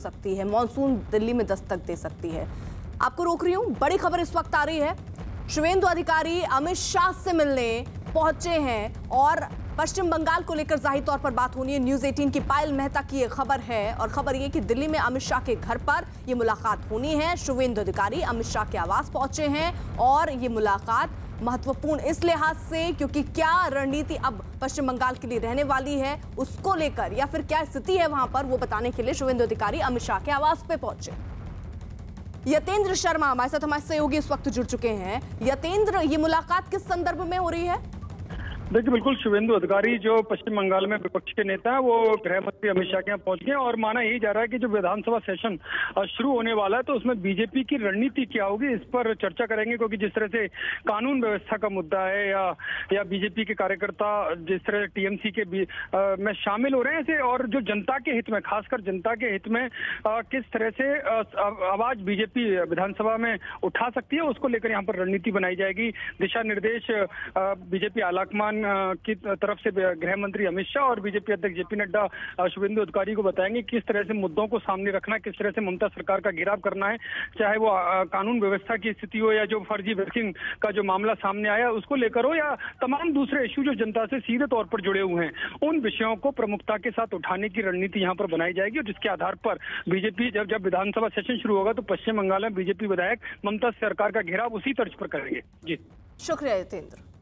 सकती है, मानसून दिल्ली में दस्तक दे सकती है। आपको रोक रही हूं, बड़ी खबर इस वक्त आ रही है। शुवेंदु अधिकारी अमित शाह से मिलने पहुंचे हैं और पश्चिम बंगाल को लेकर जाहिर तौर पर बात होनी है। न्यूज़ 18 की पायल मेहता की ये खबर है और खबर ये कि दिल्ली में अमित शाह के घर पर ये मुलाकात होनी है। शुवेंदु अधिकारी अमित शाह के आवास पहुंचे हैं और ये मुलाकात महत्वपूर्ण इस लिहाज से क्योंकि क्या रणनीति अब पश्चिम बंगाल के लिए रहने वाली है उसको लेकर या फिर क्या स्थिति है वहां पर, वो बताने के लिए शुवेंदु अधिकारी अमित शाह के आवास पे पहुंचे। यतेंद्र शर्मा हमारे सहयोगी इस वक्त जुड़ चुके हैं। यतेंद्र, ये मुलाकात किस संदर्भ में हो रही है? देखिए, बिल्कुल शुवेंदु अधिकारी जो पश्चिम बंगाल में विपक्ष के नेता हैं वो गृह मंत्री अमित शाह के यहाँ पहुंच गए और माना यही जा रहा है कि जो विधानसभा सेशन शुरू होने वाला है तो उसमें बीजेपी की रणनीति क्या होगी इस पर चर्चा करेंगे, क्योंकि जिस तरह से कानून व्यवस्था का मुद्दा है या बीजेपी के कार्यकर्ता जिस तरह टीएमसी के में शामिल हो रहे हैं ऐसे, और जो जनता के हित में, खासकर जनता के हित में किस तरह से आवाज बीजेपी विधानसभा में उठा सकती है उसको लेकर यहाँ पर रणनीति बनाई जाएगी। दिशा निर्देश बीजेपी आलाकमान की तरफ से गृह मंत्री अमित शाह और बीजेपी अध्यक्ष जेपी नड्डा शुवेंदु अधिकारी को बताएंगे किस तरह से मुद्दों को सामने रखना, किस तरह से ममता सरकार का घेराव करना है, चाहे वो कानून व्यवस्था की स्थिति हो या जो फर्जी वैक्सीन का जो मामला सामने आया उसको लेकर हो या तमाम दूसरे इश्यू जो जनता से सीधे तौर पर जुड़े हुए हैं, उन विषयों को प्रमुखता के साथ उठाने की रणनीति यहाँ पर बनाई जाएगी। और जिसके आधार पर बीजेपी जब विधानसभा सेशन शुरू होगा तो पश्चिम बंगाल में बीजेपी विधायक ममता सरकार का घेराव उसी तर्ज पर करेंगे। जी शुक्रिया यतेंद्र।